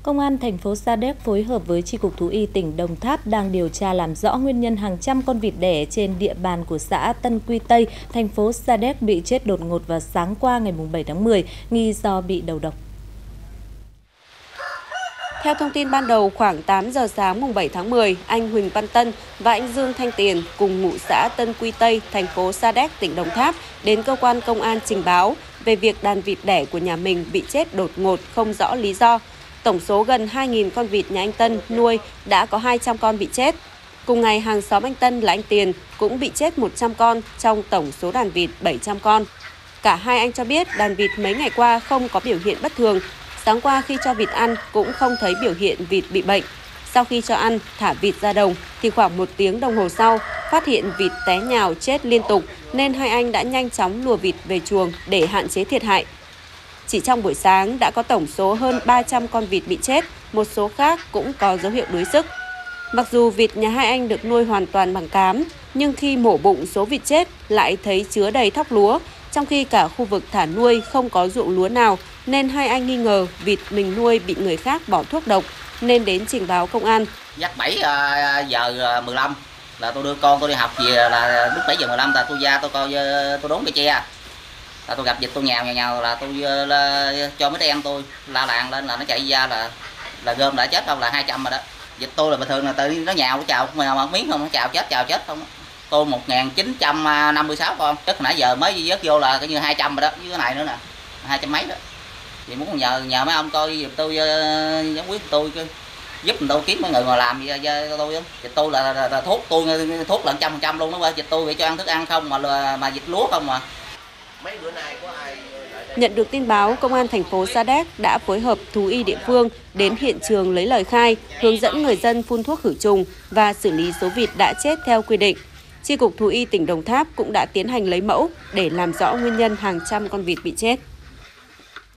Công an thành phố Sa Đéc phối hợp với Chi cục Thú y tỉnh Đồng Tháp đang điều tra làm rõ nguyên nhân hàng trăm con vịt đẻ trên địa bàn của xã Tân Quy Tây, thành phố Sa Đéc bị chết đột ngột vào sáng qua ngày 7 tháng 10, nghi do bị đầu độc. Theo thông tin ban đầu, khoảng 8 giờ sáng mùng 7 tháng 10, anh Huỳnh Văn Tân và anh Dương Thanh Tiền cùng ngụ xã Tân Quy Tây, thành phố Sa Đéc, tỉnh Đồng Tháp đến cơ quan công an trình báo về việc đàn vịt đẻ của nhà mình bị chết đột ngột không rõ lý do. Tổng số gần 2.000 con vịt nhà anh Tân nuôi đã có 200 con bị chết. Cùng ngày, hàng xóm anh Tân là anh Tiền cũng bị chết 100 con trong tổng số đàn vịt 700 con. Cả hai anh cho biết đàn vịt mấy ngày qua không có biểu hiện bất thường. Sáng qua khi cho vịt ăn cũng không thấy biểu hiện vịt bị bệnh. Sau khi cho ăn, thả vịt ra đồng thì khoảng 1 tiếng đồng hồ sau, phát hiện vịt té nhào chết liên tục nên hai anh đã nhanh chóng lùa vịt về chuồng để hạn chế thiệt hại. Chỉ trong buổi sáng đã có tổng số hơn 300 con vịt bị chết, một số khác cũng có dấu hiệu đuối sức. Mặc dù vịt nhà hai anh được nuôi hoàn toàn bằng cám, nhưng khi mổ bụng số vịt chết lại thấy chứa đầy thóc lúa, trong khi cả khu vực thả nuôi không có ruộng lúa nào, nên hai anh nghi ngờ vịt mình nuôi bị người khác bỏ thuốc độc, nên đến trình báo công an. Dắt 7 giờ 15 là tôi đưa con tôi đi học về, là lúc 7 giờ 15 là tôi ra tôi coi tôi đốn cây tre, là tôi gặp vịt tôi nhào là tôi cho mấy em tôi la làng lên là nó chạy ra là gom đã chết không, là 200 rồi đó. Vịt tôi là bình thường là tự nó nhào chào một miếng không, nó chào chết không. Tôi 1956 con, chất nãy giờ mới vớt vô là coi như 200 rồi đó, với cái này nữa nè, 200 mấy đó. Thì muốn nhờ mấy ông coi giùm tôi, giải quyết tôi giúp tôi kiếm mấy người mà làm gì cho tôi. Vịt tôi là thuốc thuốc là 100% luôn đó, vịt tôi bị cho ăn thức ăn không mà vịt lúa không mà. Mấy bữa nay có ai... Nhận được tin báo, Công an thành phố Sa Đéc đã phối hợp thú y địa phương đến hiện trường lấy lời khai, hướng dẫn người dân phun thuốc khử trùng và xử lý số vịt đã chết theo quy định. Chi cục Thú y tỉnh Đồng Tháp cũng đã tiến hành lấy mẫu để làm rõ nguyên nhân hàng trăm con vịt bị chết.